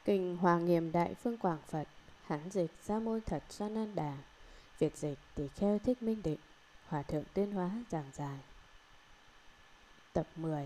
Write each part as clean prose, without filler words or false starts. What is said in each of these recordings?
Kinh Hoa Nghiêm Đại Phương Quảng Phật. Hán dịch Sa Môn Thật Sa Nan Đà. Việt dịch Tỳ Kheo Thích Minh Định. Hòa thượng Tuyên Hóa giảng giải. Tập 10.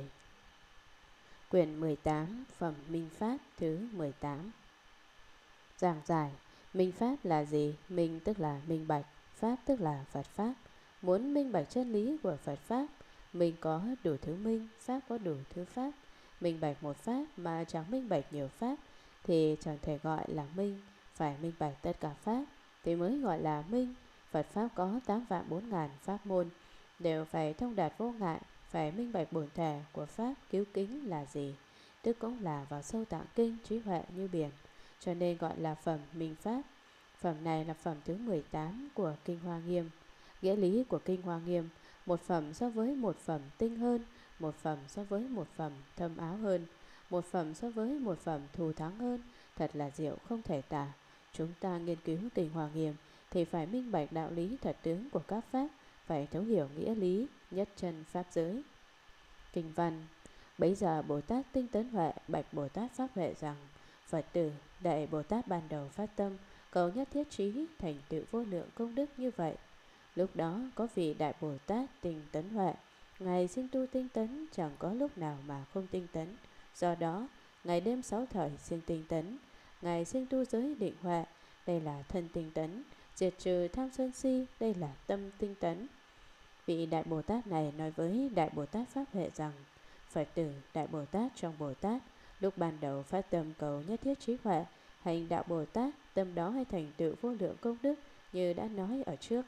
Quyển 18. Phẩm Minh Pháp thứ 18. Giảng giải. Minh Pháp là gì? Minh tức là minh bạch, Pháp tức là Phật Pháp. Muốn minh bạch chân lý của Phật Pháp, minh có đủ thứ minh, Pháp có đủ thứ Pháp. Minh bạch một Pháp mà chẳng minh bạch nhiều Pháp thì chẳng thể gọi là minh. Phải minh bạch tất cả Pháp thì mới gọi là minh. Phật Pháp có 8.400.000 pháp môn, đều phải thông đạt vô ngại. Phải minh bạch bổn thể của Pháp cứu kính là gì, tức cũng là vào sâu tạng kinh, trí huệ như biển, cho nên gọi là phẩm Minh Pháp. Phẩm này là phẩm thứ 18 của Kinh Hoa Nghiêm. Nghĩa lý của Kinh Hoa Nghiêm: một phẩm so với một phẩm tinh hơn, một phẩm so với một phẩm thâm áo hơn, một phẩm so với một phẩm thù thắng hơn, thật là diệu không thể tả. Chúng ta nghiên cứu Kinh Hoa Nghiêm thì phải minh bạch đạo lý thật tướng của các pháp, phải thấu hiểu nghĩa lý nhất chân pháp giới. Kinh văn: bấy giờ Bồ Tát Tinh Tấn Huệ bạch Bồ Tát Pháp Huệ rằng: Phật tử, đại Bồ Tát ban đầu phát tâm cầu nhất thiết trí thành tựu vô lượng công đức như vậy. Lúc đó có vị đại Bồ Tát Tinh Tấn Huệ, ngài sinh tu tinh tấn, chẳng có lúc nào mà không tinh tấn. Do đó ngày đêm 6 thời siêng tinh tấn. Ngài sinh tu giới định huệ, đây là thân tinh tấn. Diệt trừ tham sân si, đây là tâm tinh tấn. Vị đại Bồ Tát này nói với đại Bồ Tát Pháp Huệ rằng: Phật tử, đại Bồ Tát trong Bồ Tát lúc ban đầu phát tâm cầu nhất thiết trí huệ, hành đạo Bồ Tát, tâm đó hay thành tựu vô lượng công đức như đã nói ở trước.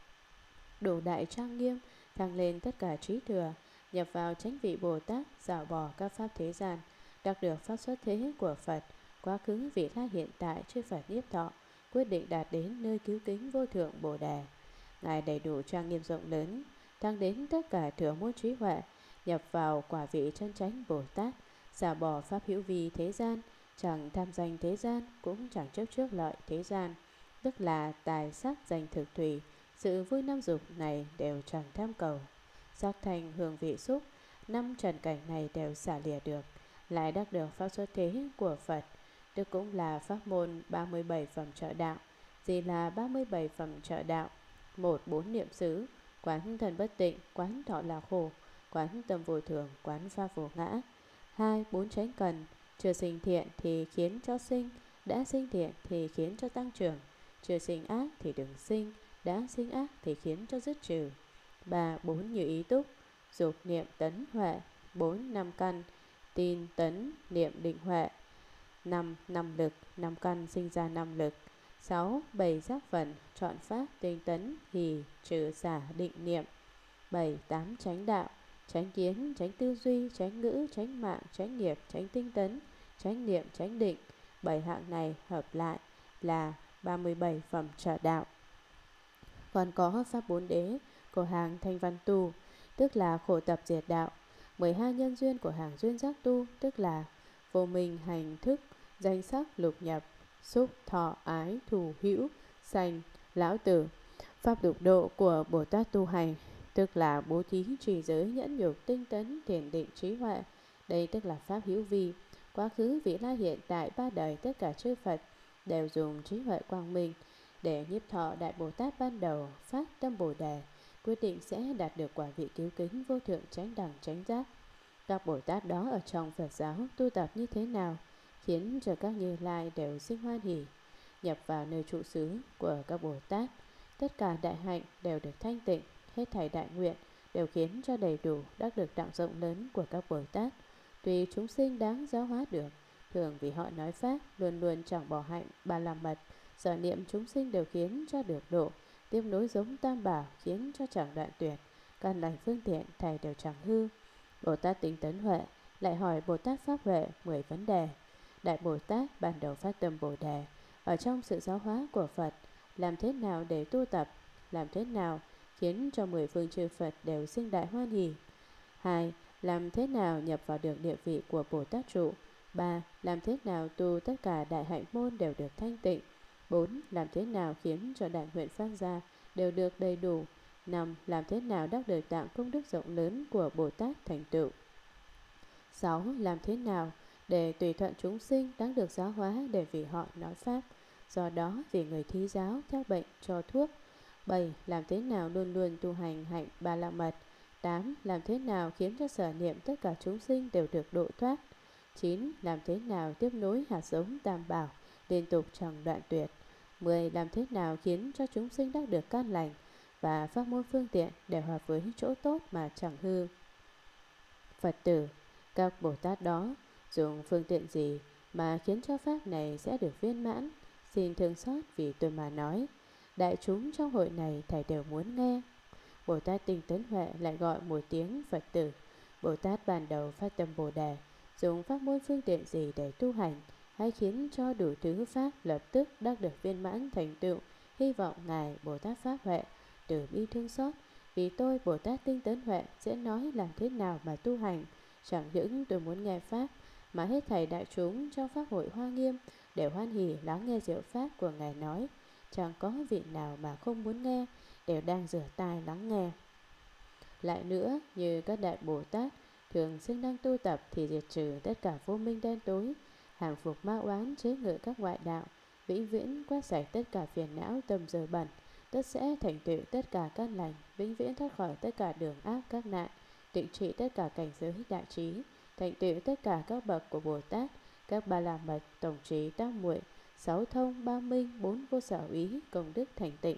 Đủ đại trang nghiêm, thăng lên tất cả trí thừa, nhập vào chánh vị Bồ Tát, dạo bỏ các pháp thế gian, đạt được pháp xuất thế của Phật, quá khứ vị lai hiện tại chư Phật nhiếp thọ, quyết định đạt đến nơi cứu kính vô thượng Bồ Đề. Ngài đầy đủ trang nghiêm rộng lớn, thăng đến tất cả thừa môn trí huệ, nhập vào quả vị chân chánh Bồ Tát, xả bỏ pháp hữu vi thế gian, chẳng tham danh thế gian, cũng chẳng chấp trước lợi thế gian, tức là tài sắc danh thực thùy, sự vui năm dục này đều chẳng tham cầu. Sắc thành hương vị xúc, năm trần cảnh này đều xả lìa được, lại đắc được pháp xuất thế của Phật, tức cũng là pháp môn 37 phẩm trợ đạo. Gì là 37 phẩm trợ đạo? 1. 4 niệm xứ: quán thân bất tịnh, quán thọ là khổ, quán tâm vô thường, quán pháp vô ngã. 2. 4 chánh cần: chưa sinh thiện thì khiến cho sinh, đã sinh thiện thì khiến cho tăng trưởng, chưa sinh ác thì đừng sinh, đã sinh ác thì khiến cho dứt trừ. 3. 4 như ý túc: dục niệm tấn huệ. 4. 5 căn: tin tấn niệm định huệ. 5. 5 lực: 5 căn sinh ra 5 lực. 6. 7 giác phận: chọn pháp, tinh tấn, hỷ, trừ, xả, định, niệm. 7. 8 chánh đạo: chánh kiến, chánh tư duy, chánh ngữ, chánh mạng, chánh nghiệp, chánh tinh tấn, chánh niệm, chánh định. 7 hạng này hợp lại là 37 phẩm trợ đạo. Còn có pháp 4 đế của hàng thanh văn tu, tức là khổ tập diệt đạo. 12 nhân duyên của hàng duyên giác tu, tức là vô minh, hành, thức, danh sắc, lục nhập, xúc, thọ, ái, thù, hữu, sanh, lão tử. Pháp lục độ của Bồ Tát tu hành, tức là bố thí, trì giới, nhẫn nhục, tinh tấn, thiền định, trí huệ. Đây tức là pháp hữu vi. Quá khứ, vị lai, hiện tại, ba đời tất cả chư Phật đều dùng trí huệ quang minh để nhiếp thọ đại Bồ Tát ban đầu phát tâm Bồ Đề, quyết định sẽ đạt được quả vị cứu kính vô thượng chánh đẳng chánh giác. Các Bồ Tát đó ở trong Phật giáo tu tập như thế nào khiến cho các Như Lai đều sinh hoan hỷ, nhập vào nơi trụ xứ của các Bồ Tát, tất cả đại hạnh đều được thanh tịnh, hết thảy đại nguyện đều khiến cho đầy đủ đắc được đặng rộng lớn của các Bồ Tát. Tùy chúng sinh đáng giáo hóa được, thường vì họ nói pháp luôn luôn chẳng bỏ hạnh ba la mật, sở niệm chúng sinh đều khiến cho được độ, tiếp nối giống tam bảo khiến cho chẳng đoạn tuyệt, căn lành phương tiện thầy đều chẳng hư. Bồ Tát Tinh Tấn Huệ lại hỏi Bồ Tát Pháp Huệ 10 vấn đề. Đại Bồ Tát ban đầu phát tâm Bồ Đề, ở trong sự giáo hóa của Phật, làm thế nào để tu tập, làm thế nào khiến cho 10 phương chư Phật đều sinh đại hoan hỷ. 2. Làm thế nào nhập vào được địa vị của Bồ Tát trụ. 3. Làm thế nào tu tất cả đại hạnh môn đều được thanh tịnh. 4. Làm thế nào khiến cho đại nguyện phát ra đều được đầy đủ. 5. Làm thế nào đắc được tạng công đức rộng lớn của Bồ Tát thành tựu. 6. Làm thế nào để tùy thuận chúng sinh đáng được giáo hóa để vì họ nói pháp. Do đó vì người thí giáo theo bệnh cho thuốc. 7. Làm thế nào luôn luôn tu hành hạnh Ba La Mật. 8. Làm thế nào khiến cho sở niệm tất cả chúng sinh đều được độ thoát. 9. Làm thế nào tiếp nối hạt giống Tam Bảo liên tục chẳng đoạn tuyệt. 10. Làm thế nào khiến cho chúng sinh đắc được căn lành và pháp môn phương tiện để hòa với chỗ tốt mà chẳng hư. Phật tử, các Bồ Tát đó dùng phương tiện gì mà khiến cho pháp này sẽ được viên mãn? Xin thương xót vì tôi mà nói. Đại chúng trong hội này thầy đều muốn nghe. Bồ Tát Tinh Tấn Huệ lại gọi một tiếng Phật tử. Bồ Tát ban đầu phát tâm Bồ Đề, dùng pháp môn phương tiện gì để tu hành, hay khiến cho đủ thứ pháp lập tức đắc được viên mãn thành tựu. Hy vọng Ngài Bồ Tát Pháp Huệ từ bi thương xót. Vì tôi Bồ Tát Tinh Tấn Huệ sẽ nói làm thế nào mà tu hành. Chẳng những tôi muốn nghe pháp, mà hết thảy đại chúng trong pháp hội Hoa Nghiêm đều hoan hỉ lắng nghe diệu pháp của Ngài nói. Chẳng có vị nào mà không muốn nghe, đều đang rửa tai lắng nghe. Lại nữa, như các đại Bồ Tát thường sinh đang tu tập thì diệt trừ tất cả vô minh đen tối, hàng phục ma oán chế ngự các ngoại đạo, vĩnh viễn quét sạch tất cả phiền não tâm dơ bẩn, tất sẽ thành tựu tất cả các lành, vĩnh viễn thoát khỏi tất cả đường ác các nạn, định trị tất cả cảnh giới đại trí, thành tựu tất cả các bậc của Bồ Tát, các ba la mật, tổng trí, tam muội, sáu thông, ba minh, bốn vô sở úy, công đức thành tịnh.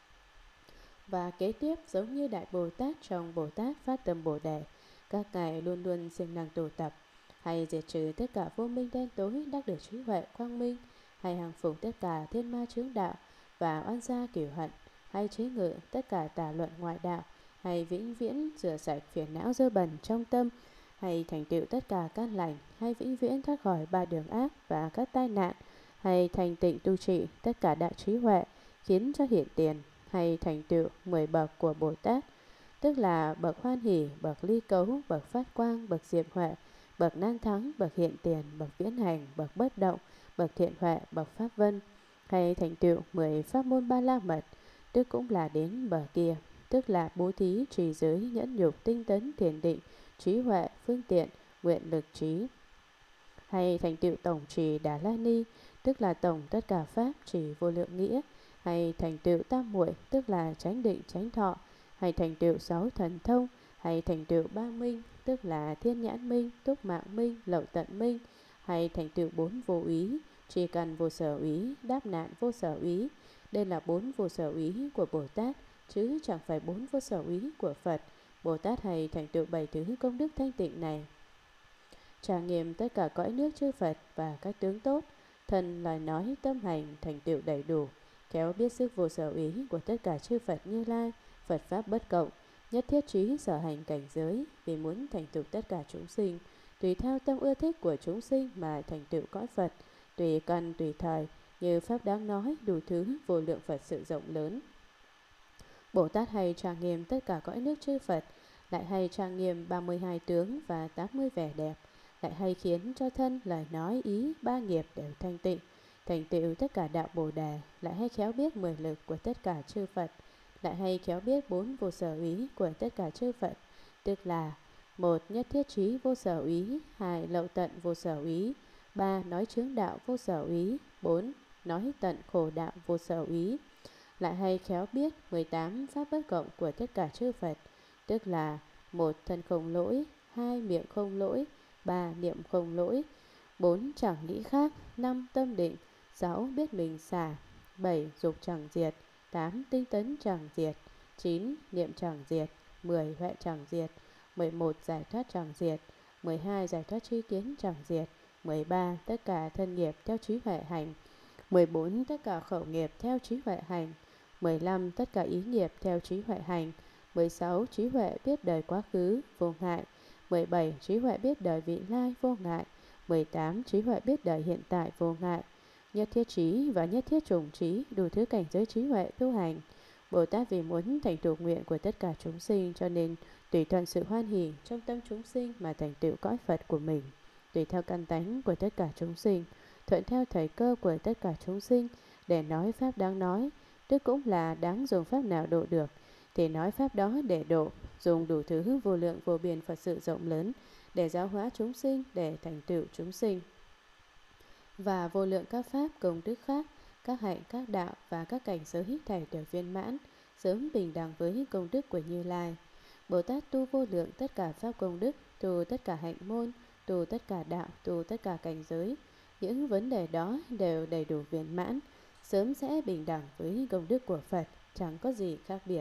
Và kế tiếp giống như Đại Bồ Tát trong Bồ Tát Phát Tâm Bồ Đề, các ngài luôn luôn siêng năng tu tập, hay diệt trừ tất cả vô minh đen tối đắc được trí huệ quang minh, hay hàng phục tất cả thiên ma chướng đạo và oan gia cửu hận, hay chế ngự tất cả tà luận ngoại đạo, hay vĩnh viễn rửa sạch phiền não dơ bẩn trong tâm, hay thành tựu tất cả các lành, hay vĩnh viễn thoát khỏi ba đường ác và các tai nạn, hay thành tịnh tu trị tất cả đại trí huệ, khiến cho hiện tiền, hay thành tựu 10 bậc của Bồ Tát, tức là bậc hoan hỷ, bậc ly cấu, bậc phát quang, bậc diệm huệ, bậc nan thắng, bậc hiện tiền, bậc viễn hành, bậc bất động, bậc thiện huệ, bậc pháp vân, hay thành tựu 10 pháp môn ba la mật, tức cũng là đến bậc kia, tức là bố thí, trì giới, nhẫn nhục, tinh tấn, thiền định, trí huệ, phương tiện, nguyện lực trí, hay thành tựu tổng trì Đà La Ni, tức là tổng tất cả pháp trì vô lượng nghĩa, hay thành tựu tam muội, tức là chánh định chánh thọ, hay thành tựu 6 thần thông, hay thành tựu 3 minh, tức là thiên nhãn minh, túc mạng minh, lậu tận minh, hay thành tựu 4 vô úy, trì cần vô sở úy, đáp nạn vô sở úy. Đây là 4 vô sở úy của Bồ Tát, chứ chẳng phải 4 vô sở úy của Phật. Bồ Tát hay thành tựu 7 thứ công đức thanh tịnh này, tràng nghiệm tất cả cõi nước chư Phật và các tướng tốt, thân lời nói tâm hành thành tựu đầy đủ, khéo biết sức vô sở ý của tất cả chư Phật Như Lai, Phật pháp bất cộng, nhất thiết trí sở hành cảnh giới, vì muốn thành tựu tất cả chúng sinh, tùy theo tâm ưa thích của chúng sinh mà thành tựu cõi Phật, tùy căn tùy thời, như pháp đáng nói đủ thứ vô lượng Phật sự rộng lớn. Bồ Tát hay trang nghiêm tất cả cõi nước chư Phật, lại hay trang nghiêm 32 tướng và 80 vẻ đẹp, lại hay khiến cho thân lời nói ý ba nghiệp đều thanh tịnh, thành tựu tất cả đạo Bồ Đề, lại hay khéo biết 10 lực của tất cả chư Phật, lại hay khéo biết 4 vô sở úy của tất cả chư Phật, tức là 1. Nhất thiết trí vô sở úy, 2. Lậu tận vô sở úy, 3. Nói chướng đạo vô sở úy, 4. Nói tận khổ đạo vô sở úy, lại hay khéo biết 18 pháp bất cộng của tất cả chư Phật, tức là 1. Thân không lỗi, 2. Miệng không lỗi, 3. Niệm không lỗi, 4. Chẳng nghĩ khác, 5. Tâm định, 6. Biết mình xả, 7. Dục chẳng diệt, 8. Tinh tấn chẳng diệt, 9. Niệm chẳng diệt, 10. Huệ chẳng diệt, 11. Giải thoát chẳng diệt, 12. Giải thoát tri kiến chẳng diệt, 13. Tất cả thân nghiệp theo trí huệ hành, 14. Tất cả khẩu nghiệp theo trí huệ hành, 15. Tất cả ý nghiệp theo trí huệ hành, 16. Trí huệ biết đời quá khứ vô ngại, 17. Trí huệ biết đời vị lai vô ngại, 18. Trí huệ biết đời hiện tại vô ngại, nhất thiết trí và nhất thiết trùng trí, đủ thứ cảnh giới trí huệ tu hành. Bồ Tát vì muốn thành tựu nguyện của tất cả chúng sinh, cho nên tùy thuận sự hoan hỷ trong tâm chúng sinh mà thành tựu cõi Phật của mình, tùy theo căn tánh của tất cả chúng sinh, thuận theo thời cơ của tất cả chúng sinh để nói pháp đáng nói, tức cũng là đáng dùng pháp nào độ được thì nói pháp đó để độ, dùng đủ thứ vô lượng vô biên Phật sự rộng lớn để giáo hóa chúng sinh, để thành tựu chúng sinh. và vô lượng các pháp công đức khác, các hạnh, các đạo và các cảnh giới thảy đều viên mãn, sớm bình đẳng với công đức của Như Lai. Bồ Tát tu vô lượng tất cả pháp công đức, tu tất cả hạnh môn, tu tất cả đạo, tu tất cả cảnh giới. Những vấn đề đó đều đầy đủ viên mãn, sớm sẽ bình đẳng với công đức của Phật, chẳng có gì khác biệt.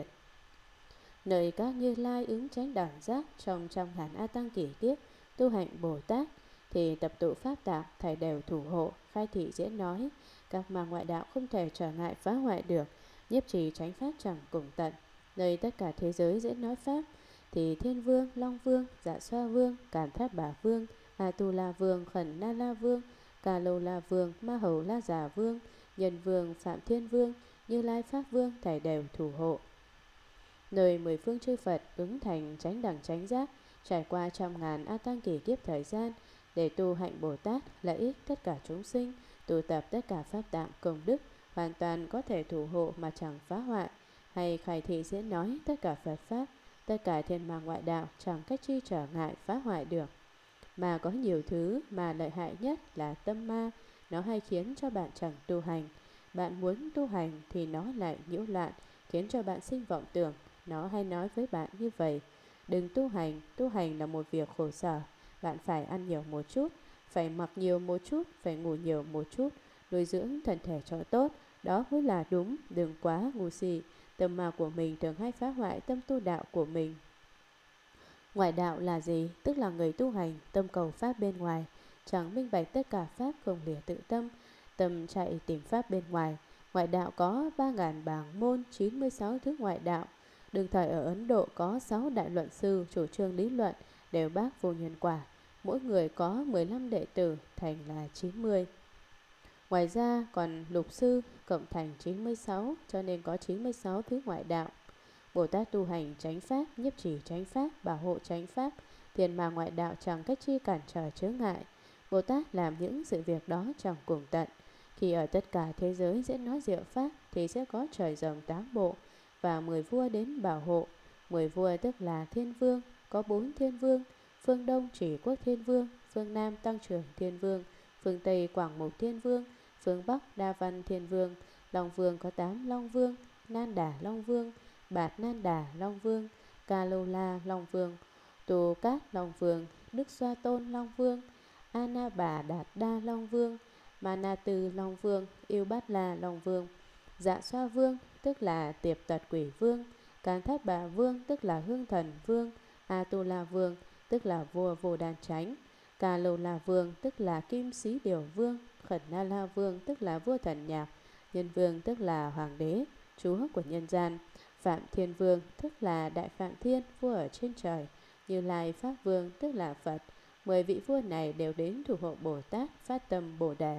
Nơi các Như Lai ứng chánh đẳng giác trong trăm ngàn A Tăng kỷ kiếp tu hạnh Bồ Tát, thì tập tụ pháp tạng thầy đều thủ hộ, khai thị diễn nói, các ma ngoại đạo không thể trở ngại phá hoại được, nhiếp trì chánh pháp chẳng cùng tận. Nơi tất cả thế giới diễn nói pháp, thì Thiên Vương, Long Vương, Dạ Xoa Vương, Càn Thát Bà Vương, Atula Vương, Khẩn Na La Vương, Ca Lô La Vương, Ma Hầu La Già Vương, Nhân Vương, Phạm Thiên Vương, Như Lai Pháp Vương thầy đều thủ hộ. Nơi mười phương chư Phật ứng thành chánh đẳng chánh giác, trải qua trăm ngàn A Tăng kỷ kiếp thời gian, để tu hạnh Bồ Tát, lợi ích tất cả chúng sinh, tu tập tất cả pháp tạng công đức, hoàn toàn có thể thủ hộ mà chẳng phá hoại, hay khai thị diễn nói tất cả Phật pháp, tất cả thiên ma ngoại đạo chẳng cách chi trở ngại phá hoại được. Mà có nhiều thứ mà lợi hại nhất là tâm ma, nó hay khiến cho bạn chẳng tu hành. Bạn muốn tu hành thì nó lại nhiễu loạn, khiến cho bạn sinh vọng tưởng. Nó hay nói với bạn như vậy: đừng tu hành là một việc khổ sở. Bạn phải ăn nhiều một chút, phải mặc nhiều một chút, phải ngủ nhiều một chút, nuôi dưỡng thân thể cho tốt. Đó mới là đúng, đừng quá ngu si. Tâm ma của mình thường hay phá hoại tâm tu đạo của mình. Ngoại đạo là gì? Tức là người tu hành, tâm cầu pháp bên ngoài, chẳng minh bạch tất cả pháp, không lìa tự tâm, tâm chạy tìm pháp bên ngoài. Ngoại đạo có 3.000 bảng môn, 96 thứ ngoại đạo. Đương thời ở Ấn Độ có 6 đại luận sư chủ trương lý luận, đều bác vô nhân quả. Mỗi người có 15 đệ tử, thành là 90. Ngoài ra còn lục sư cộng thành 96, cho nên có 96 thứ ngoại đạo. Bồ Tát tu hành chánh pháp, nhiếp trì chánh pháp, bảo hộ chánh pháp, tiền mà ngoại đạo chẳng cách chi cản trở chướng ngại. Bồ Tát làm những sự việc đó chẳng cùng tận. Khi ở tất cả thế giới diễn nói diệu pháp, thì sẽ có trời rồng 8 bộ và 10 vua đến bảo hộ. 10 vua tức là thiên vương, có 4 thiên vương: phương Đông Chỉ Quốc Thiên Vương, phương Nam Tăng Trưởng Thiên Vương, phương Tây Quảng Mục Thiên Vương, phương Bắc Đa Văn Thiên Vương. Long Vương có 8 Long Vương: Nan Đà Long Vương, Bạt Nan Đà Long Vương, Ca Lô La Long Vương, Tù Cát Long Vương, Đức Xoa Tôn Long Vương, Ana Bà Đạt Đa Long Vương, Mana Tư Long Vương, Yêu Bát La Long Vương, Dạ Xoa Vương tức là Tiệp Tật Quỷ Vương, Càn Thát Bà Vương tức là Hương Thần Vương, Atula Vương tức là vua Vô Đan Chánh, Ca Lô La Vương tức là Kim Sĩ Điều Vương, Khẩn Na La Vương tức là vua thần nhạc, Nhân Vương tức là hoàng đế, chúa của nhân gian, Phạm Thiên Vương tức là Đại Phạm Thiên, vua ở trên trời, Như Lai Pháp Vương tức là Phật. 10 vị vua này đều đến thủ hộ Bồ Tát, phát tâm Bồ Đề.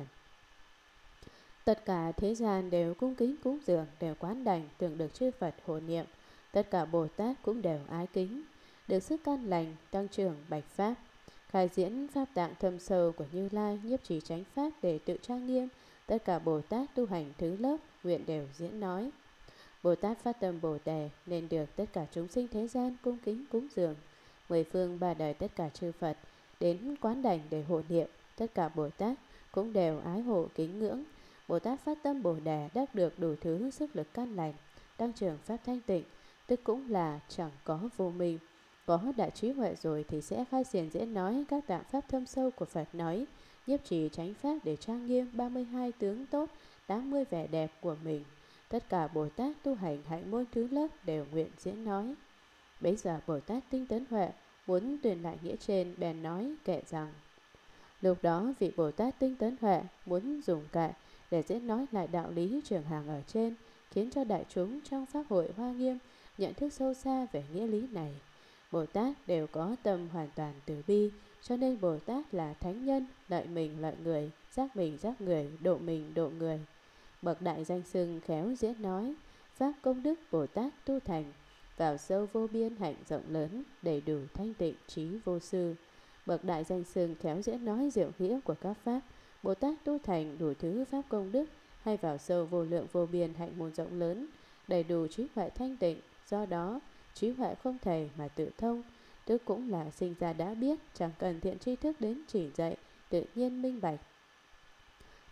Tất cả thế gian đều cung kính cúng dường, đều quán đảnh tưởng được chư Phật hộ niệm. Tất cả Bồ Tát cũng đều ái kính, được sức căn lành, tăng trưởng bạch pháp. Khai diễn pháp tạng thâm sâu của Như Lai, nhiếp trì chánh pháp để tự trang nghiêm. Tất cả Bồ Tát tu hành thứ lớp, nguyện đều diễn nói. Bồ Tát phát tâm Bồ Đề nên được tất cả chúng sinh thế gian cung kính cúng dường. 10 phương 3 đời tất cả chư Phật đến quán đảnh để hộ niệm. Tất cả Bồ Tát cũng đều ái hộ kính ngưỡng. Bồ Tát phát tâm Bồ Đề đắc được đủ thứ sức lực căn lành, tăng trưởng pháp thanh tịnh, tức cũng là chẳng có vô minh. Có đại trí huệ rồi thì sẽ khai xiển diễn nói các tạng pháp thâm sâu của Phật nói, nhiếp trì chánh pháp để trang nghiêm 32 tướng tốt, 80 vẻ đẹp của mình. Tất cả Bồ Tát tu hành hạnh môn thứ lớp đều nguyện diễn nói. Bấy giờ Bồ Tát tinh tấn huệ muốn truyền lại nghĩa trên, bèn nói kệ rằng: lúc đó vị Bồ Tát tinh tấn huệ muốn dùng kệ để diễn nói lại đạo lý trường hàng ở trên, khiến cho đại chúng trong pháp hội Hoa Nghiêm nhận thức sâu xa về nghĩa lý này. Bồ Tát đều có tâm hoàn toàn từ bi, cho nên Bồ Tát là thánh nhân, lợi mình lợi người, giác người, độ mình độ người. Bậc đại danh xưng khéo diễn nói pháp công đức Bồ Tát tu thành, vào sâu vô biên hạnh rộng lớn, đầy đủ thanh tịnh trí vô sư. Bậc đại danh xưng khéo diễn nói diệu nghĩa của các pháp Bồ Tát tu thành đủ thứ pháp công đức, hay vào sâu vô lượng vô biên hạnh môn rộng lớn, đầy đủ trí huệ thanh tịnh. Do đó trí huệ không thể mà tự thông, tức cũng là sinh ra đã biết, chẳng cần thiện tri thức đến chỉ dạy, tự nhiên minh bạch.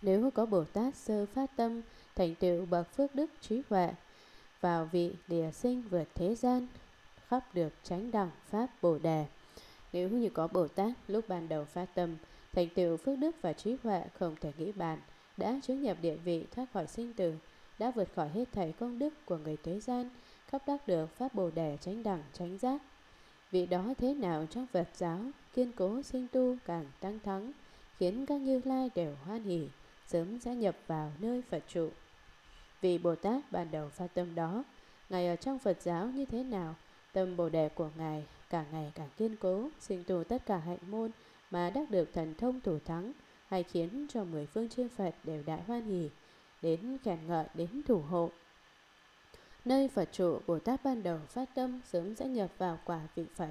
Nếu có Bồ Tát sơ phát tâm thành tựu bậc phước đức trí huệ, vào vị địa sinh vượt thế gian, khắp được chánh đẳng pháp Bồ đề. Nếu như có Bồ Tát lúc ban đầu phát tâm thành tựu phước đức và trí huệ không thể nghĩ bàn, đã chứng nhập địa vị thoát khỏi sinh tử, đã vượt khỏi hết thảy công đức của người thế gian, khắp đắc được pháp Bồ đề chánh đẳng chánh giác. Vị đó thế nào trong Phật giáo kiên cố sinh tu càng tăng thắng, khiến các Như Lai đều hoan hỉ, sớm sẽ nhập vào nơi Phật trụ. Vị Bồ Tát ban đầu phát tâm đó, Ngài ở trong Phật giáo như thế nào, tâm Bồ đề của Ngài càng ngày càng kiên cố, sinh tu tất cả hạnh môn mà đắc được thần thông thủ thắng, hay khiến cho mười phương chư Phật đều đại hoan hỉ, đến khen ngợi, đến thủ hộ. Nơi Phật trụ, Bồ Tát ban đầu phát tâm sớm sẽ nhập vào quả vị Phật.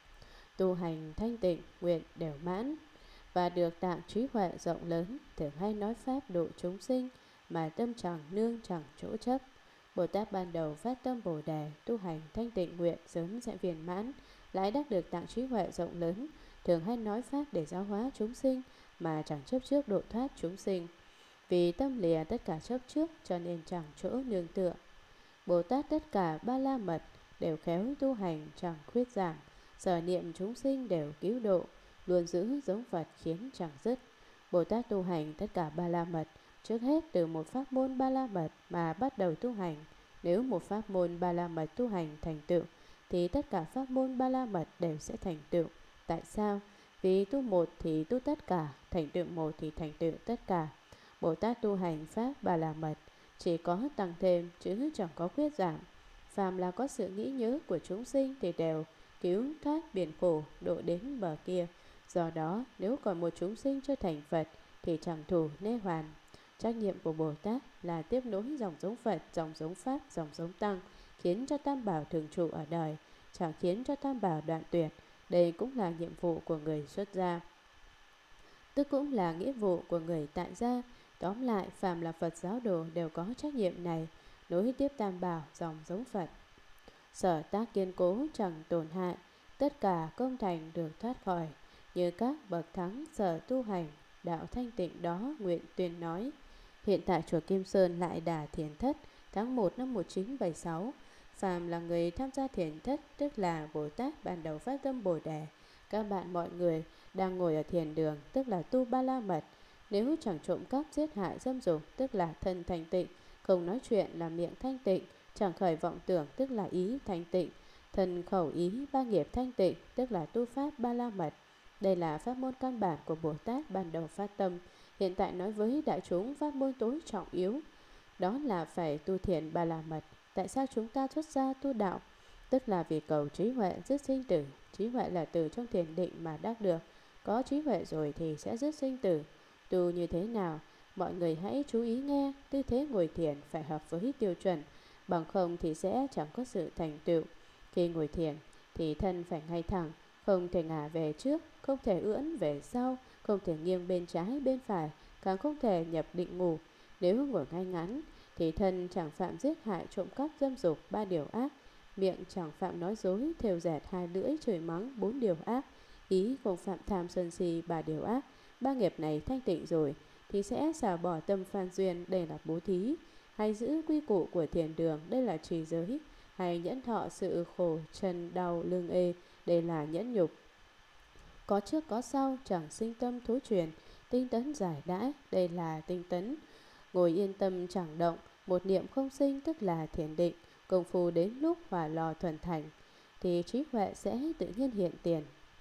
Tu hành thanh tịnh, nguyện đều mãn, và được tạng trí huệ rộng lớn, thường hay nói pháp độ chúng sinh, mà tâm chẳng nương chẳng chỗ chấp. Bồ Tát ban đầu phát tâm Bồ đề, tu hành thanh tịnh nguyện sớm sẽ viên mãn, lại đắc được tạng trí huệ rộng lớn, thường hay nói pháp để giáo hóa chúng sinh, mà chẳng chấp trước độ thoát chúng sinh. Vì tâm lìa tất cả chấp trước, cho nên chẳng chỗ nương tựa. Bồ Tát tất cả ba la mật đều khéo tu hành chẳng khuyết giảm, sở niệm chúng sinh đều cứu độ, luôn giữ giống Phật khiến chẳng dứt. Bồ Tát tu hành tất cả ba la mật, trước hết từ một pháp môn ba la mật mà bắt đầu tu hành. Nếu một pháp môn ba la mật tu hành thành tựu, thì tất cả pháp môn ba la mật đều sẽ thành tựu. Tại sao? Vì tu một thì tu tất cả, thành tựu một thì thành tựu tất cả. Bồ Tát tu hành pháp ba la mật chỉ có tăng thêm chứ chẳng có khuyết giảm. Phàm là có sự nghĩ nhớ của chúng sinh thì đều cứu thoát biển khổ, độ đến bờ kia. Do đó, nếu còn một chúng sinh chưa thành Phật thì chẳng thủ nê hoàn. Trách nhiệm của Bồ Tát là tiếp nối dòng giống Phật, dòng giống Pháp, dòng giống Tăng, khiến cho Tam Bảo thường trụ ở đời, chẳng khiến cho Tam Bảo đoạn tuyệt. Đây cũng là nhiệm vụ của người xuất gia, tức cũng là nghĩa vụ của người tại gia. Tóm lại, phàm là Phật giáo đồ đều có trách nhiệm này, nối tiếp Tam Bảo, dòng giống Phật. Sở tác kiên cố chẳng tổn hại, tất cả công thành được thoát khỏi, như các bậc thắng sở tu hành, đạo thanh tịnh đó nguyện tuyên nói. Hiện tại chùa Kim Sơn lại đà thiền thất tháng 1 năm 1976. Phàm là người tham gia thiền thất, tức là Bồ Tát ban đầu phát tâm Bồ đề. Các bạn mọi người đang ngồi ở thiền đường, tức là tu ba la mật. Nếu chẳng trộm cắp giết hại dâm dục, tức là thân thanh tịnh, không nói chuyện là miệng thanh tịnh, chẳng khởi vọng tưởng, tức là ý thanh tịnh, thân khẩu ý ba nghiệp thanh tịnh, tức là tu pháp ba la mật. Đây là pháp môn căn bản của Bồ Tát ban đầu phát tâm. Hiện tại nói với đại chúng pháp môn tối trọng yếu, đó là phải tu thiền ba la mật. Tại sao chúng ta xuất gia tu đạo? Tức là vì cầu trí huệ dứt sinh tử. Trí huệ là từ trong thiền định mà đắc được. Có trí huệ rồi thì sẽ dứt sinh tử. Tu như thế nào? Mọi người hãy chú ý nghe. Tư thế ngồi thiền phải hợp với tiêu chuẩn, bằng không thì sẽ chẳng có sự thành tựu. Khi ngồi thiền thì thân phải ngay thẳng, không thể ngả về trước, không thể ưỡn về sau, không thể nghiêng bên trái bên phải, càng không thể nhập định ngủ. Nếu ngồi ngay ngắn thì thân chẳng phạm giết hại trộm cắp dâm dục ba điều ác, miệng chẳng phạm nói dối thêu dệt hai lưỡi chửi mắng bốn điều ác, ý không phạm tham sân si ba điều ác. Ba nghiệp này thanh tịnh rồi thì sẽ xả bỏ tâm phan duyên, đây là bố thí. Hay giữ quy củ của thiền đường, đây là trì giới. Hay nhẫn thọ sự khổ chân đau lưng ê, đây là nhẫn nhục. Có trước có sau, chẳng sinh tâm thối truyền, tinh tấn giải đãi, đây là tinh tấn. Ngồi yên tâm chẳng động, một niệm không sinh, tức là thiền định. Công phu đến lúc hỏa lò thuần thành thì trí huệ sẽ tự nhiên hiện tiền.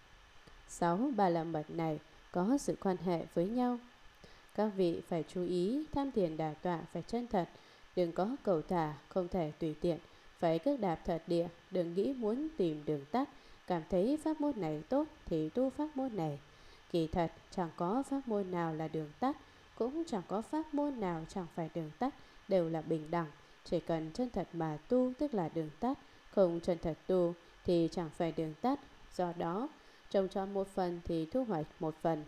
6. Ba la mật này có sự quan hệ với nhau. Các vị phải chú ý, tham thiền đả tọa phải chân thật, đừng có cầu thả, không thể tùy tiện, phải cước đạp thật địa, đừng nghĩ muốn tìm đường tắt. Cảm thấy pháp môn này tốt thì tu pháp môn này. Kỳ thật chẳng có pháp môn nào là đường tắt, cũng chẳng có pháp môn nào chẳng phải đường tắt, đều là bình đẳng. Chỉ cần chân thật mà tu tức là đường tắt, không chân thật tu thì chẳng phải đường tắt. Do đó, trồng trọt một phần thì thu hoạch một phần.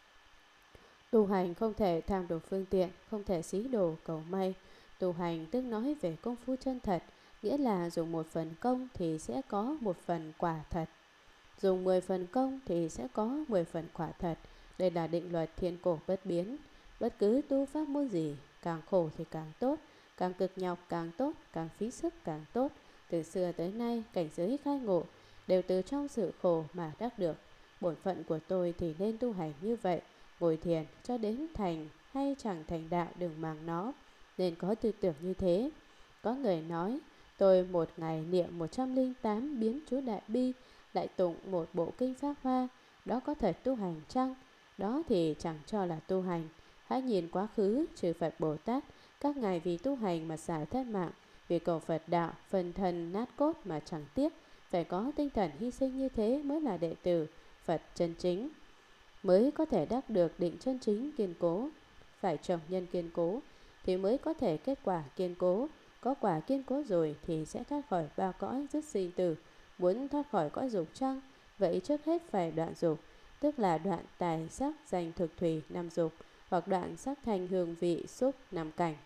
Tu hành không thể tham đồ phương tiện, không thể xí đồ cầu may. Tu hành tức nói về công phu chân thật, nghĩa là dùng một phần công thì sẽ có một phần quả thật. Dùng 10 phần công thì sẽ có 10 phần quả thật. Đây là định luật thiên cổ bất biến. Bất cứ tu pháp môn gì, càng khổ thì càng tốt, càng cực nhọc càng tốt, càng phí sức càng tốt. Từ xưa tới nay, cảnh giới khai ngộ đều từ trong sự khổ mà đắc được. Bổn phận của tôi thì nên tu hành như vậy, ngồi thiền cho đến thành hay chẳng thành đạo đừng màng nó, nên có tư tưởng như thế. Có người nói, tôi một ngày niệm 108 biến chú Đại Bi, lại tụng một bộ kinh Pháp Hoa, đó có thật tu hành chăng? Đó thì chẳng cho là tu hành. Hãy nhìn quá khứ chư Phật Bồ Tát, các ngài vì tu hành mà xả thân mạng, vì cầu Phật đạo, phần thân nát cốt mà chẳng tiếc. Phải có tinh thần hy sinh như thế mới là đệ tử Phật chân chính, mới có thể đắc được định chân chính kiên cố. Phải trồng nhân kiên cố thì mới có thể kết quả kiên cố. Có quả kiên cố rồi thì sẽ thoát khỏi ba cõi dứt sinh tử. Muốn thoát khỏi cõi dục chăng? Vậy trước hết phải đoạn dục, tức là đoạn tài sắc danh thực thùy năm dục, hoặc đoạn sắc thành hương vị xúc năm cảnh.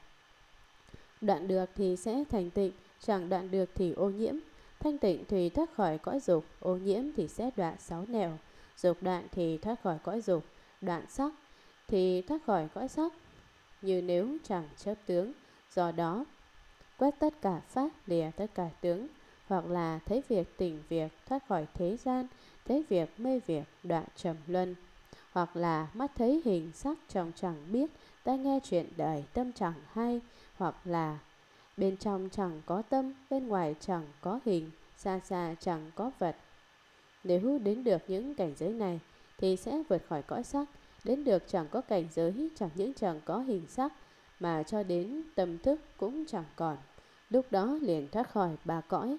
Đoạn được thì sẽ thành tịnh, chẳng đoạn được thì ô nhiễm. Thanh tịnh thì thoát khỏi cõi dục, ô nhiễm thì sẽ đoạn 6 nẻo. Dục đoạn thì thoát khỏi cõi dục, đoạn sắc thì thoát khỏi cõi sắc, như nếu chẳng chấp tướng. Do đó quét tất cả pháp, lìa tất cả tướng, hoặc là thấy việc tỉnh việc, thoát khỏi thế gian, thấy việc mê việc, đoạn trầm luân, hoặc là mắt thấy hình sắc trông chẳng biết, tai nghe chuyện đời tâm chẳng hay, hoặc là bên trong chẳng có tâm, bên ngoài chẳng có hình, xa xa chẳng có vật. Nếu đến được những cảnh giới này thì sẽ vượt khỏi cõi sắc. Đến được chẳng có cảnh giới, chẳng những chẳng có hình sắc, mà cho đến tâm thức cũng chẳng còn. Lúc đó liền thoát khỏi ba cõi.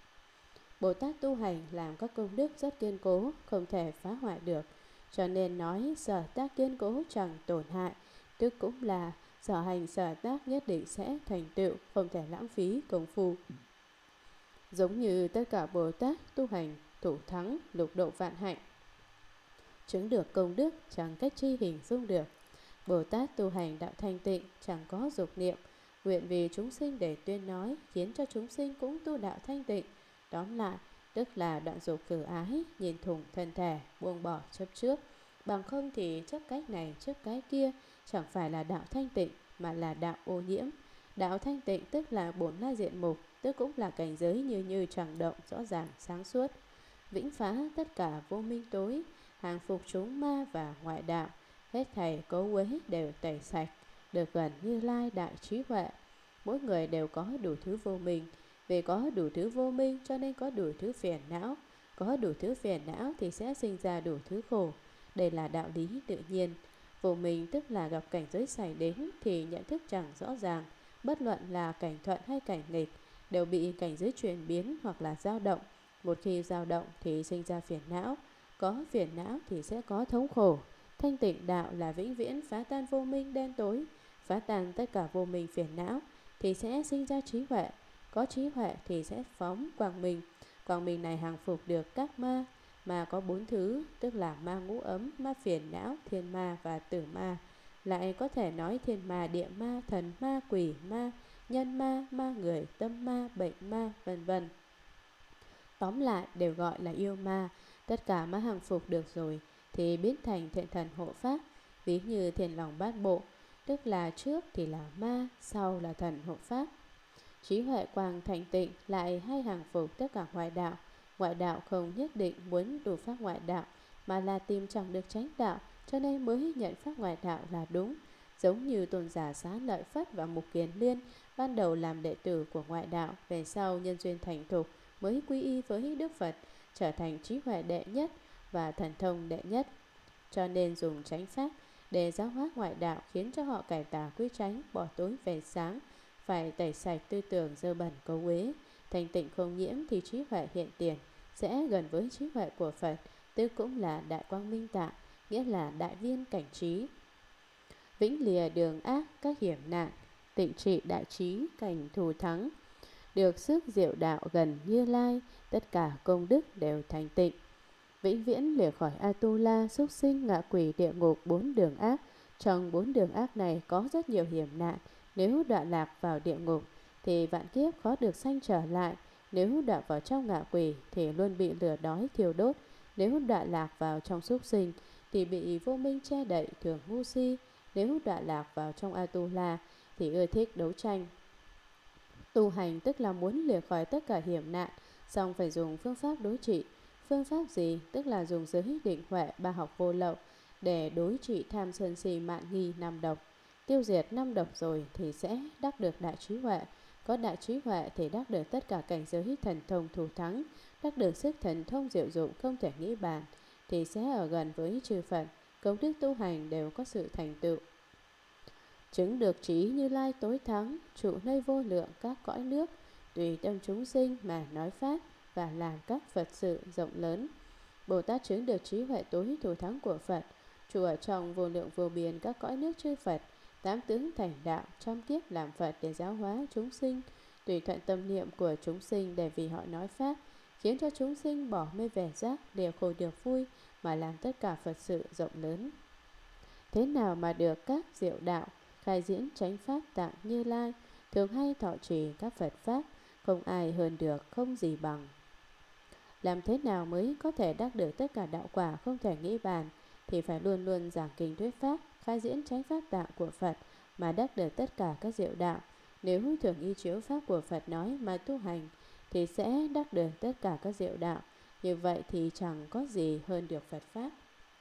Bồ Tát tu hành làm các công đức rất kiên cố, không thể phá hoại được. Cho nên nói sở tác kiên cố chẳng tổn hại, tức cũng là sở hành sở tác nhất định sẽ thành tựu, không thể lãng phí công phu. Giống như tất cả Bồ Tát tu hành thủ thắng lục độ vạn hạnh, chứng được công đức chẳng cách chi hình dung được. Bồ Tát tu hành đạo thanh tịnh, chẳng có dục niệm, nguyện vì chúng sinh để tuyên nói, khiến cho chúng sinh cũng tu đạo thanh tịnh. Tóm lại, tức là đoạn dục khử ái, nhìn thủng thân thể, buông bỏ chấp trước. Bằng không thì chấp cái này chấp cái kia, chẳng phải là đạo thanh tịnh mà là đạo ô nhiễm. Đạo thanh tịnh tức là bổn la diện mục, tức cũng là cảnh giới như chẳng động, rõ ràng sáng suốt, vĩnh phá tất cả vô minh tối, hàng phục chúng ma và ngoại đạo, hết thảy cấu uế đều tẩy sạch, được gần Như Lai đại trí huệ. Mỗi người đều có đủ thứ vô minh, vì có đủ thứ vô minh cho nên có đủ thứ phiền não. Có đủ thứ phiền não thì sẽ sinh ra đủ thứ khổ. Đây là đạo lý tự nhiên. Vô minh tức là gặp cảnh giới xảy đến thì nhận thức chẳng rõ ràng, bất luận là cảnh thuận hay cảnh nghịch đều bị cảnh giới chuyển biến hoặc là dao động. Một khi dao động thì sinh ra phiền não, có phiền não thì sẽ có thống khổ. Thanh tịnh đạo là vĩnh viễn phá tan vô minh đen tối, phá tan tất cả vô minh phiền não thì sẽ sinh ra trí huệ. Có trí huệ thì sẽ phóng quang minh. Quang minh này hàng phục được các ma. Ma có 4 thứ, tức là ma ngũ ấm, ma phiền não, thiên ma và tử ma. Lại có thể nói thiên ma, địa ma, thần ma, quỷ ma, nhân ma, ma người, tâm ma, bệnh ma, vân vân. Tóm lại đều gọi là yêu ma. Tất cả ma hàng phục được rồi thì biến thành thiện thần hộ pháp. Ví như thiền lòng bát bộ, tức là trước thì là ma, sau là thần hộ pháp. Trí huệ quang thành tịnh lại hay hàng phục tất cả ngoại đạo. Ngoại đạo không nhất định muốn tu pháp ngoại đạo, mà là tìm chẳng được chánh đạo, cho nên mới nhận pháp ngoại đạo là đúng. Giống như tôn giả Xá Lợi Phất và Mục Kiền Liên ban đầu làm đệ tử của ngoại đạo, về sau nhân duyên thành thục mới quy y với Đức Phật, trở thành trí huệ đệ nhất và thần thông đệ nhất. Cho nên dùng chánh pháp để giáo hóa ngoại đạo, khiến cho họ cải tà quy chánh, bỏ tối về sáng, phải tẩy sạch tư tưởng dơ bẩn cấu uế. Thành tịnh không nhiễm thì trí huệ hiện tiền, sẽ gần với trí huệ của Phật, tức cũng là đại quang minh tạng, nghĩa là đại viên cảnh trí. Vĩnh lìa đường ác các hiểm nạn, tịnh trị đại trí cảnh thù thắng, được sức diệu đạo gần Như Lai, tất cả công đức đều thành tịnh. Vĩnh viễn lìa khỏi Atula, súc sinh, ngạ quỷ, địa ngục, 4 đường ác. Trong 4 đường ác này có rất nhiều hiểm nạn. Nếu đoạn lạc vào địa ngục thì vạn kiếp khó được sanh trở lại. Nếu đoạn vào trong ngạ quỷ thì luôn bị lửa đói thiêu đốt. Nếu đoạn lạc vào trong súc sinh thì bị vô minh che đậy, thường ngu si. Nếu đọa lạc vào trong Atula thì ưa thích đấu tranh. Tu hành tức là muốn lìa khỏi tất cả hiểm nạn, song phải dùng phương pháp đối trị. Phương pháp gì? Tức là dùng giới định huệ, ba học vô lậu để đối trị tham sân si mạn nghi năm độc. Tiêu diệt năm độc rồi thì sẽ đắc được đại trí huệ. Có đại trí huệ thì đắc được tất cả cảnh giới thần thông thù thắng, đắc được sức thần thông diệu dụng không thể nghĩ bàn, thì sẽ ở gần với chư Phật. Công đức tu hành đều có sự thành tựu. Chứng được trí Như Lai tối thắng, trụ nơi vô lượng các cõi nước, tùy tâm chúng sinh mà nói pháp và làm các Phật sự rộng lớn. Bồ Tát chứng được trí huệ tối thù thắng của Phật, trụ ở trong vô lượng vô biên các cõi nước chư Phật, tám tướng thành đạo, trăm kiếp làm Phật để giáo hóa chúng sinh, tùy thuận tâm niệm của chúng sinh để vì họ nói pháp, khiến cho chúng sinh bỏ mê vẻ giác, lìa khổ được vui mà làm tất cả Phật sự rộng lớn. Thế nào mà được các diệu đạo khai diễn chánh pháp tạng Như Lai, thường hay thọ trì các Phật pháp, không ai hơn được, không gì bằng. Làm thế nào mới có thể đắc được tất cả đạo quả không thể nghĩ bàn, thì phải luôn luôn giảng kinh thuyết pháp, khai diễn chánh pháp tạng của Phật mà đắc được tất cả các diệu đạo. Nếu thường y chiếu pháp của Phật nói mà tu hành thì sẽ đắc được tất cả các diệu đạo. Như vậy thì chẳng có gì hơn được Phật pháp.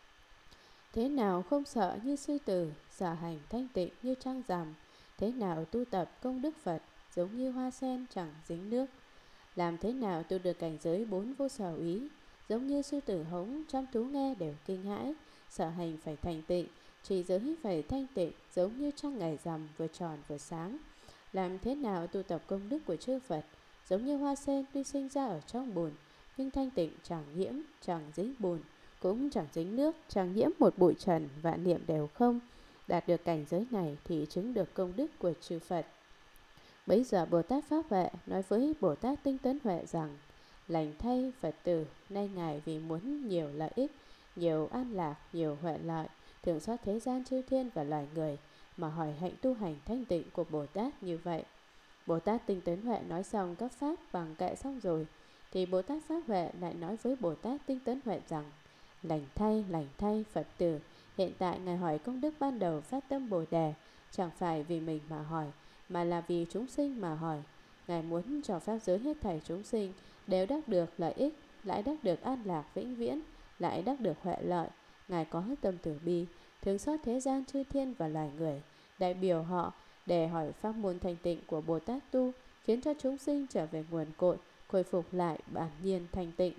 Thế nào không sợ như sư tử, xả hành thanh tịnh như trăng rằm. Thế nào tu tập công đức Phật, giống như hoa sen chẳng dính nước. Làm thế nào tu được cảnh giới bốn vô sở úy, giống như sư tử hống, chăm thú nghe đều kinh hãi. Sở hành phải thanh tịnh, trì giới phải thanh tịnh, giống như trăng ngày rằm vừa tròn vừa sáng. Làm thế nào tu tập công đức của chư Phật, giống như hoa sen tuy sinh ra ở trong bùn, nhưng thanh tịnh chẳng nhiễm, chẳng dính bùn, cũng chẳng dính nước, chẳng nhiễm một bụi trần, vạn niệm đều không. Đạt được cảnh giới này thì chứng được công đức của chư Phật. Bấy giờ Bồ Tát Pháp Huệ nói với Bồ Tát Tinh Tấn Huệ rằng: Lành thay Phật tử, nay Ngài vì muốn nhiều lợi ích, nhiều an lạc, nhiều huệ lợi, thường xót thế gian chư thiên và loài người, mà hỏi hạnh tu hành thanh tịnh của Bồ Tát như vậy. Bồ Tát Tinh Tấn Huệ nói xong các pháp bằng kệ xong rồi, thì Bồ Tát Pháp Huệ lại nói với Bồ Tát Tinh Tấn Huệ rằng: Lành thay Phật tử, hiện tại Ngài hỏi công đức ban đầu phát tâm Bồ Đề, chẳng phải vì mình mà hỏi, mà là vì chúng sinh mà hỏi. Ngài muốn cho pháp giới hết thảy chúng sinh đều đắc được lợi ích, lại đắc được an lạc vĩnh viễn, lại đắc được huệ lợi. Ngài có tâm từ bi, thương xót thế gian chư thiên và loài người, đại biểu họ để hỏi pháp môn thanh tịnh của Bồ Tát tu, khiến cho chúng sinh trở về nguồn cội, khôi phục lại bản nhiên thanh tịnh.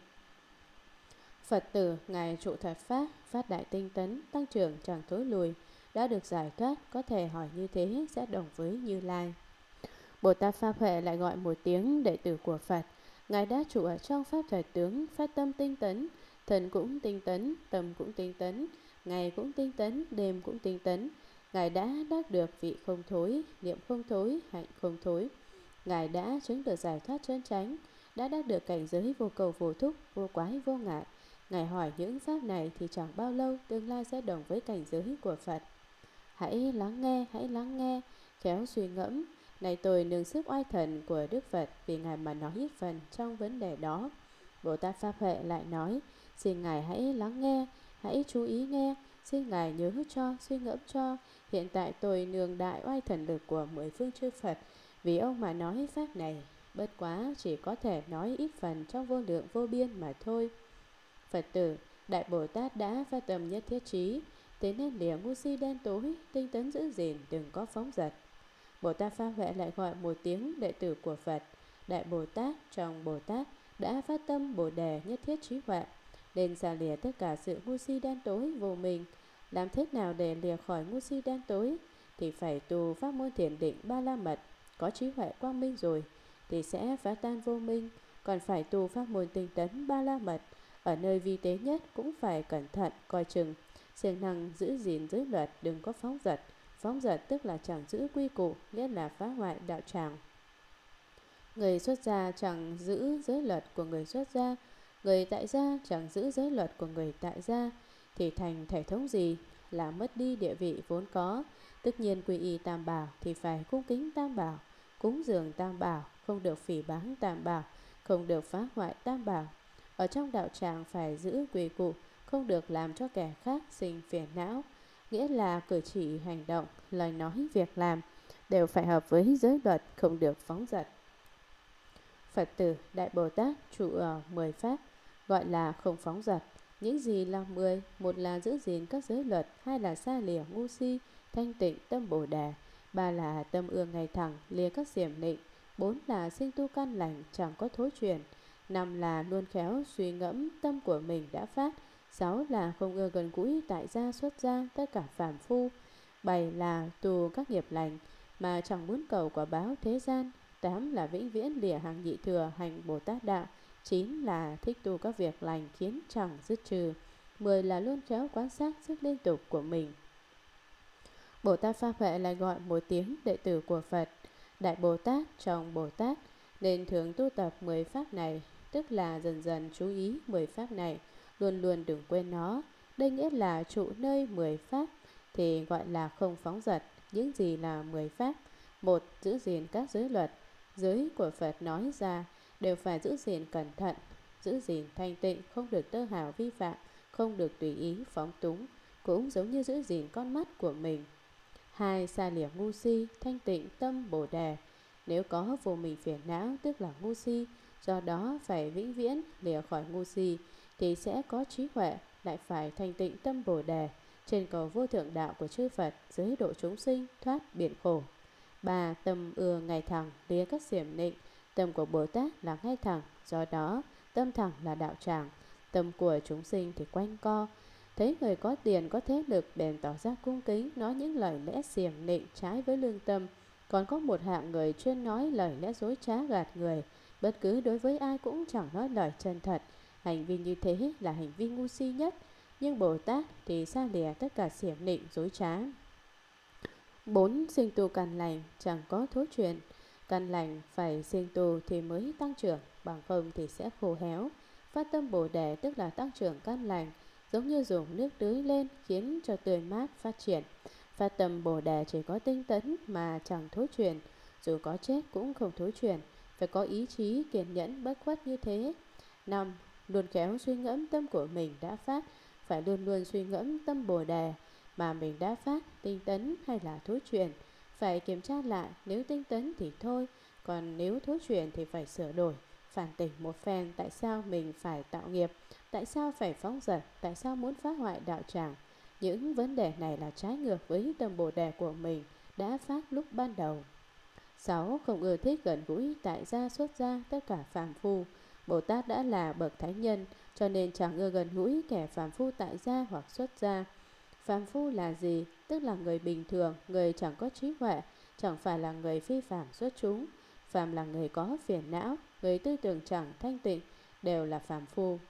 Phật tử Ngài trụ thật pháp, phát đại tinh tấn, tăng trưởng chẳng thối lùi, đã được giải thoát, có thể hỏi như thế sẽ đồng với Như Lai. Bồ Tát Pháp Huệ lại gọi một tiếng đệ tử của Phật. Ngài đã trụ ở trong pháp thật tướng, phát tâm tinh tấn, thần cũng tinh tấn, tâm cũng tinh tấn, ngày cũng tinh tấn, đêm cũng tinh tấn. Ngài đã đắc được vị không thối, niệm không thối, hạnh không thối. Ngài đã chứng được giải thoát chân chánh, đã đắc được cảnh giới vô cầu vô thúc, vô quái vô ngại. Ngài hỏi những pháp này thì chẳng bao lâu tương lai sẽ đồng với cảnh giới của Phật. Hãy lắng nghe, khéo suy ngẫm. Này tôi nương sức oai thần của Đức Phật, vì Ngài mà nói ít phần trong vấn đề đó. Bồ Tát Pháp Huệ lại nói: Xin Ngài hãy lắng nghe, hãy chú ý nghe, xin Ngài nhớ cho, suy ngẫm cho. Hiện tại tôi nương đại oai thần lực của mười phương chư Phật, vì ông mà nói pháp này, bất quá chỉ có thể nói ít phần trong vô lượng vô biên mà thôi. Phật tử, Đại Bồ Tát đã phát tâm nhất thiết trí, thế nên lìa ngu si đen tối, tinh tấn giữ gìn, đừng có phóng dật. Bồ Tát Pháp Huệ lại gọi một tiếng đệ tử của Phật. Đại Bồ Tát trong Bồ Tát đã phát tâm Bồ Đề nhất thiết trí huệ, nên xa lìa tất cả sự ngu si đen tối vô minh. Làm thế nào để lìa khỏi ngu si đen tối? Thì phải tu pháp môn thiền định ba la mật. Có trí huệ quang minh rồi thì sẽ phá tan vô minh. Còn phải tu pháp môn tinh tấn ba la mật, ở nơi vi tế nhất cũng phải cẩn thận, coi chừng, siêng năng giữ gìn giới luật, đừng có phóng dật. Phóng dật tức là chẳng giữ quy củ, nghĩa là phá hoại đạo tràng. Người xuất gia chẳng giữ giới luật của người xuất gia, người tại gia chẳng giữ giới luật của người tại gia, thì thành thể thống gì? Là mất đi địa vị vốn có. Tất nhiên quy y tam bảo thì phải cung kính tam bảo, cúng dường tam bảo, không được phỉ báng tam bảo, không được phá hoại tam bảo. Ở trong đạo tràng phải giữ quy củ, không được làm cho kẻ khác sinh phiền não. nghĩa là cử chỉ, hành động, lời nói, việc làm đều phải hợp với giới luật, không được phóng dật. Phật tử Đại Bồ Tát trụ ở 10 pháp, gọi là không phóng dật. Những gì là 10? Một là giữ gìn các giới luật, hai là xa lìa ngu si, thanh tịnh tâm Bồ Đề, ba là tâm ương ngay thẳng, lìa các xiểm nịnh, bốn là sinh tu căn lành, chẳng có thối chuyển, năm là luôn khéo suy ngẫm tâm của mình đã phát, sáu là không ưa gần gũi tại gia xuất gia tất cả phàm phu, bảy là tu các nghiệp lành mà chẳng muốn cầu quả báo thế gian, 8 là vĩnh viễn lìa hàng nhị thừa hành Bồ Tát đạo, 9 là thích tu các việc lành khiến chẳng dứt trừ, 10 là luôn khéo quan sát sức liên tục của mình. Bồ Tát Pháp Huệ lại gọi một tiếng đệ tử của Phật, Đại Bồ Tát trong Bồ Tát, nên thường tu tập 10 pháp này, tức là dần dần chú ý 10 pháp này, luôn luôn đừng quên nó. Đây nghĩa là trụ nơi 10 pháp thì gọi là không phóng dật. Những gì là 10 pháp? Một, giữ gìn các giới luật. Giới của Phật nói ra đều phải giữ gìn cẩn thận, giữ gìn thanh tịnh, không được tơ hào vi phạm, không được tùy ý phóng túng, cũng giống như giữ gìn con mắt của mình. Hai, xa lìa ngu si, thanh tịnh tâm Bồ Đề. Nếu có vô minh phiền não tức là ngu si, do đó phải vĩnh viễn lìa khỏi ngu si thì sẽ có trí huệ, lại phải thanh tịnh tâm Bồ Đề, trên cầu vô thượng đạo của chư Phật, giới độ chúng sinh thoát biển khổ. Ba, tâm ưa ngay thẳng, lìa các xiểm nịnh. Tâm của Bồ Tát là ngay thẳng, do đó tâm thẳng là đạo tràng. Tâm của chúng sinh thì quanh co, thấy người có tiền có thế lực bèn tỏ ra cung kính, nói những lời lẽ xiểm nịnh trái với lương tâm. Còn có một hạng người chuyên nói lời lẽ dối trá gạt người, bất cứ đối với ai cũng chẳng nói lời chân thật. Hành vi như thế là hành vi ngu si nhất. Nhưng Bồ Tát thì xa lìa tất cả xiểm nịnh dối trá. 4. Sinh tu căn lành, chẳng có thối chuyển. Căn lành phải sinh tu thì mới tăng trưởng, bằng không thì sẽ khô héo. Phát tâm Bồ Đề tức là tăng trưởng căn lành, giống như dùng nước tưới lên khiến cho tươi mát phát triển. Phát tâm Bồ Đề chỉ có tinh tấn mà chẳng thối chuyển, dù có chết cũng không thối chuyển, phải có ý chí kiên nhẫn bất khuất như thế. 5. Luôn khéo suy ngẫm tâm của mình đã phát, phải luôn luôn suy ngẫm tâm Bồ Đề mà mình đã phát, tinh tấn hay là thối chuyển. Phải kiểm tra lại, nếu tinh tấn thì thôi, còn nếu thối chuyển thì phải sửa đổi, phản tỉnh một phen tại sao mình phải tạo nghiệp, tại sao phải phóng dật, tại sao muốn phá hoại đạo tràng. Những vấn đề này là trái ngược với tâm Bồ Đề của mình đã phát lúc ban đầu. 6. Không ưa thích gần gũi tại gia xuất gia tất cả phàm phu. Bồ Tát đã là bậc thánh nhân, cho nên chẳng ưa gần gũi kẻ phàm phu tại gia hoặc xuất gia. Phàm phu là gì? Tức là người bình thường, người chẳng có trí huệ, chẳng phải là người phi phàm xuất chúng. Phàm là người có phiền não, người tư tưởng chẳng thanh tịnh, đều là phàm phu.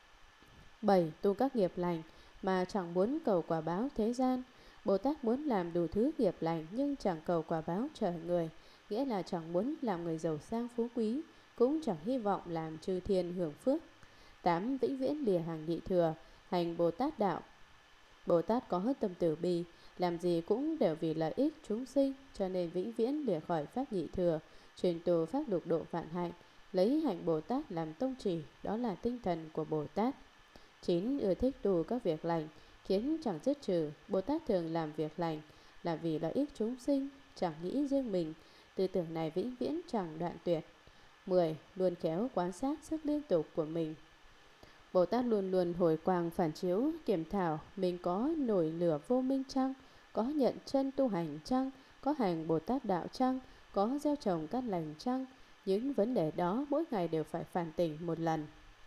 7. Tu các nghiệp lành mà chẳng muốn cầu quả báo thế gian. Bồ Tát muốn làm đủ thứ nghiệp lành nhưng chẳng cầu quả báo trời người, nghĩa là chẳng muốn làm người giàu sang phú quý, cũng chẳng hy vọng làm chư thiên hưởng phước. 8. Vĩnh viễn lìa hàng nhị thừa, hành Bồ Tát đạo. Bồ Tát có tâm từ bi, làm gì cũng đều vì lợi ích chúng sinh, cho nên vĩnh viễn lìa khỏi pháp nhị thừa, truyền tu pháp lục độ vạn hạnh, lấy hạnh Bồ Tát làm tông chỉ, đó là tinh thần của Bồ Tát. 9. Ưa thích tu các việc lành khiến chẳng dứt trừ. Bồ Tát thường làm việc lành là vì lợi ích chúng sinh, chẳng nghĩ riêng mình. Tư tưởng này vĩnh viễn chẳng đoạn tuyệt. 10. Luôn khéo quan sát sức liên tục của mình. Bồ Tát luôn luôn hồi quang phản chiếu, kiểm thảo mình có nổi lửa vô minh chăng, có nhận chân tu hành chăng, có hành Bồ Tát đạo chăng, có gieo trồng căn lành chăng. Những vấn đề đó mỗi ngày đều phải phản tỉnh một lần.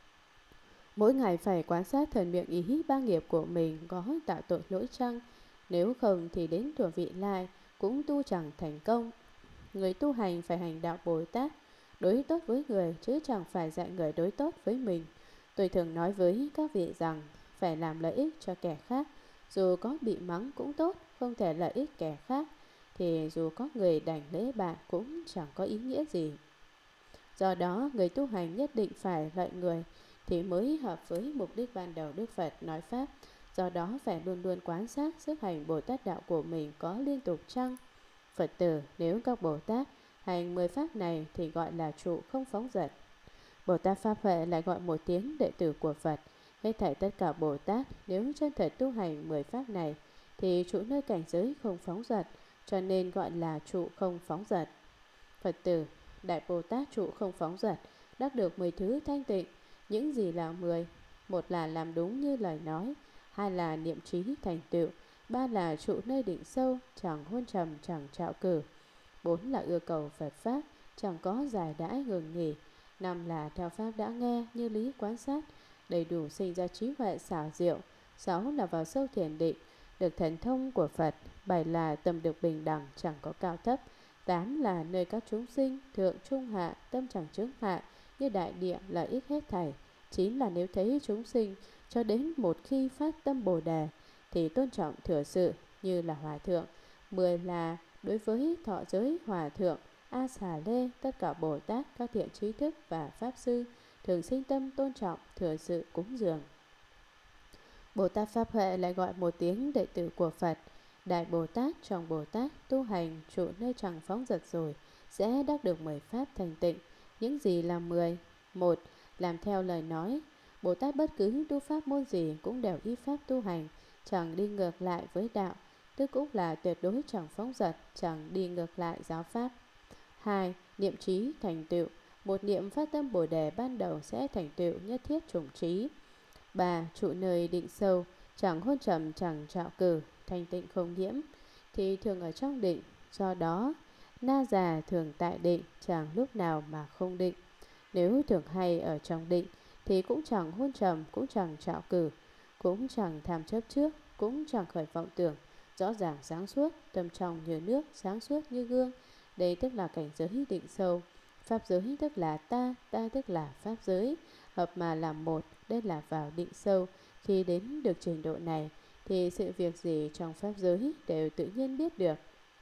Mỗi ngày phải quan sát thần miệng ý ba nghiệp của mình có tạo tội lỗi chăng, nếu không thì đến tuổi vị lai cũng tu chẳng thành công. Người tu hành phải hành đạo Bồ Tát, đối tốt với người chứ chẳng phải dạy người đối tốt với mình. Tôi thường nói với các vị rằng phải làm lợi ích cho kẻ khác, dù có bị mắng cũng tốt, không thể lợi ích kẻ khác thì dù có người đảnh lễ bạn cũng chẳng có ý nghĩa gì. Do đó người tu hành nhất định phải lợi người thì mới hợp với mục đích ban đầu Đức Phật nói Pháp. Do đó phải luôn luôn quan sát sức hành Bồ Tát đạo của mình có liên tục chăng. Phật tử nếu các Bồ Tát hành 10 pháp này thì gọi là trụ không phóng dật. Bồ Tát Pháp Huệ lại gọi một tiếng đệ tử của Phật. Hết thảy tất cả Bồ Tát nếu chân thật tu hành 10 pháp này thì trụ nơi cảnh giới không phóng dật, cho nên gọi là trụ không phóng dật. Phật tử, Đại Bồ Tát trụ không phóng dật, đắc được 10 thứ thanh tịnh. Những gì là 10? Một là làm đúng như lời nói, hai là niệm trí thành tựu, ba là trụ nơi định sâu, chẳng hôn trầm chẳng trạo cử, bốn là ưa cầu Phật Pháp, chẳng có giải đãi ngừng nghỉ, năm là theo Pháp đã nghe như lý quán sát, đầy đủ sinh ra trí huệ xảo diệu, sáu là vào sâu thiền định, được thần thông của Phật, bảy là tâm được bình đẳng chẳng có cao thấp, tám là nơi các chúng sinh thượng trung hạ tâm chẳng chướng hạ như đại địa lợi ích hết thảy, chín là nếu thấy chúng sinh cho đến một khi phát tâm Bồ đề thì tôn trọng thừa sự như là hòa thượng, 10 là đối với thọ giới hòa thượng A Xà Lê, tất cả Bồ Tát, các thiện trí thức và Pháp Sư thường sinh tâm tôn trọng thừa sự cúng dường. Bồ Tát Pháp Huệ lại gọi một tiếng đệ tử của Phật. Đại Bồ Tát trong Bồ Tát tu hành trụ nơi chẳng phóng dật rồi sẽ đắc được 10 pháp thành tịnh. Những gì là 10? Một, làm theo lời nói. Bồ Tát bất cứ tu pháp môn gì cũng đều y pháp tu hành, chẳng đi ngược lại với đạo, tức cũng là tuyệt đối chẳng phóng dật, chẳng đi ngược lại giáo pháp. 2. Niệm trí thành tựu. Một niệm phát tâm Bồ đề ban đầu sẽ thành tựu nhất thiết chủng trí. 3. Trụ nơi định sâu, chẳng hôn trầm chẳng trạo cử, thanh tịnh không nhiễm, thì thường ở trong định. Do đó na già thường tại định, chẳng lúc nào mà không định. Nếu thường hay ở trong định thì cũng chẳng hôn trầm, cũng chẳng trạo cử, cũng chẳng tham chấp trước, cũng chẳng khởi vọng tưởng, rõ ràng sáng suốt, tâm trong như nước, sáng suốt như gương. Đây tức là cảnh giới định sâu. Pháp giới tức là ta, ta tức là pháp giới, hợp mà làm một, đây là vào định sâu. Khi đến được trình độ này thì sự việc gì trong pháp giới đều tự nhiên biết được.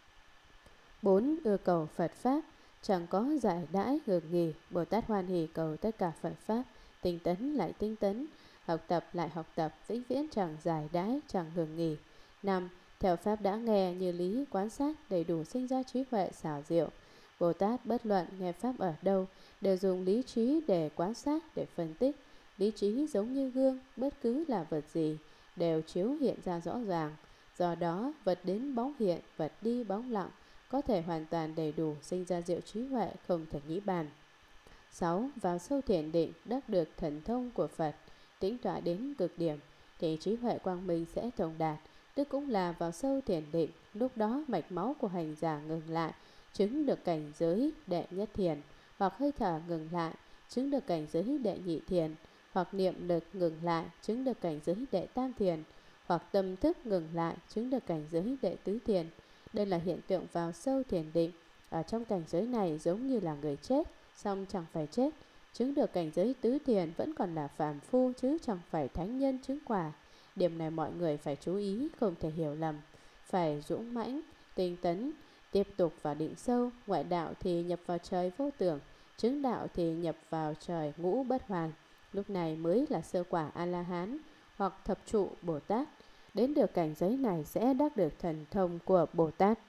4. Ưa cầu Phật Pháp, chẳng có giải đãi ngược nghỉ. Bồ Tát hoan hỷ cầu tất cả Phật Pháp, tinh tấn lại tinh tấn, học tập lại học tập, vĩnh viễn chẳng giải đãi, chẳng ngừng nghỉ. 5. Theo Pháp đã nghe như lý quán sát, đầy đủ sinh ra trí huệ xảo diệu. Bồ Tát bất luận nghe Pháp ở đâu đều dùng lý trí để quan sát, để phân tích. Lý trí giống như gương, bất cứ là vật gì đều chiếu hiện ra rõ ràng. Do đó vật đến bóng hiện, vật đi bóng lặng, có thể hoàn toàn đầy đủ sinh ra diệu trí huệ không thể nghĩ bàn. 6. Vào sâu thiền định đắc được thần thông của Phật, tĩnh tọa đến cực điểm thì trí huệ quang minh sẽ thông đạt, tức cũng là vào sâu thiền định. Lúc đó mạch máu của hành giả ngừng lại, chứng được cảnh giới đệ nhất thiền, hoặc hơi thở ngừng lại, chứng được cảnh giới đệ nhị thiền, hoặc niệm lực ngừng lại, chứng được cảnh giới đệ tam thiền, hoặc tâm thức ngừng lại, chứng được cảnh giới đệ tứ thiền. Đây là hiện tượng vào sâu thiền định. Ở trong cảnh giới này giống như là người chết, song chẳng phải chết. Chứng được cảnh giới tứ thiền vẫn còn là phàm phu chứ chẳng phải thánh nhân chứng quả. Điểm này mọi người phải chú ý, không thể hiểu lầm. Phải dũng mãnh, tinh tấn, tiếp tục vào định sâu. Ngoại đạo thì nhập vào trời vô tưởng, chứng đạo thì nhập vào trời ngũ bất hoàn. Lúc này mới là sơ quả A-la-hán hoặc thập trụ Bồ Tát. Đến được cảnh giới này sẽ đắc được thần thông của Bồ Tát.